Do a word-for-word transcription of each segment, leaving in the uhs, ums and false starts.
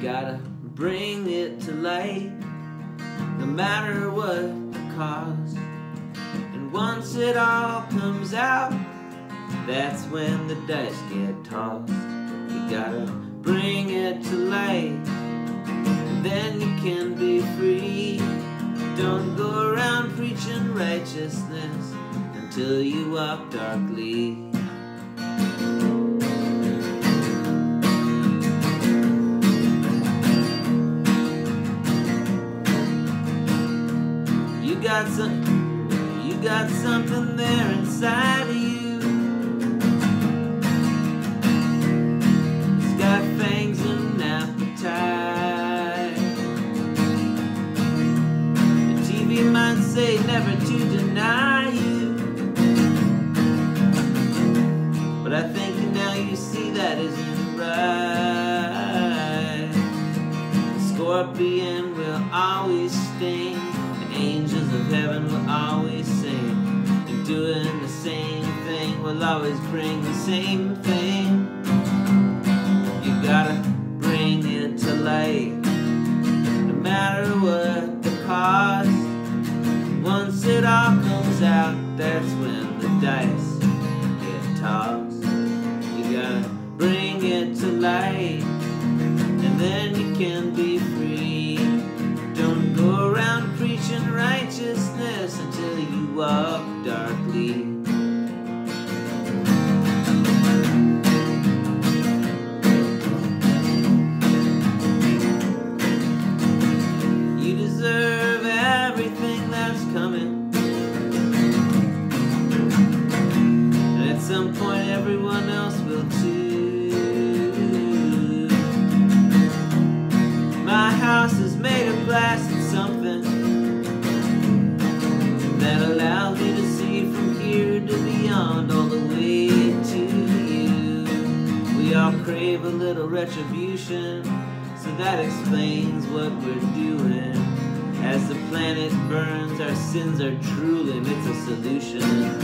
gotta bring it to light, no matter what the cost. And once it all comes out, that's when the dice get tossed. You gotta bring it to light, and then you can be free. Don't go around preaching righteousness until you walk darkly. You got some, you got something there inside of you. It's got fangs and appetite. The T V might say never to deny you, but I think now you see that isn't right. The scorpion will always sting, angels of heaven will always sing, and doing the same thing will always bring the same thing. You gotta bring it to light, no matter what the cost. Once it all comes out, that's when the dice get tossed. You gotta bring it to light, and then you can be free. Don't go around preaching righteousness until you walk darkly. You deserve everything that's coming, and at some point everyone else will too. My house is made of glass and something that allows me to see from here to beyond, all the way to you. We all crave a little retribution, so that explains what we're doing. As the planet burns, our sins are drooling, it's a solution.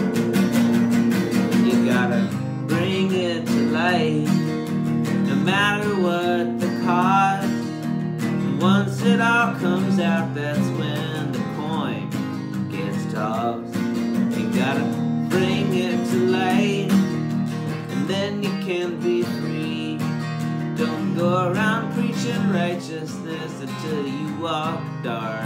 You gotta bring it to light, no matter what the cost. Once it all comes out, that's when the coin gets tossed. You gotta bring it to light, and then you can be free. Don't go around preaching righteousness until you walk dark.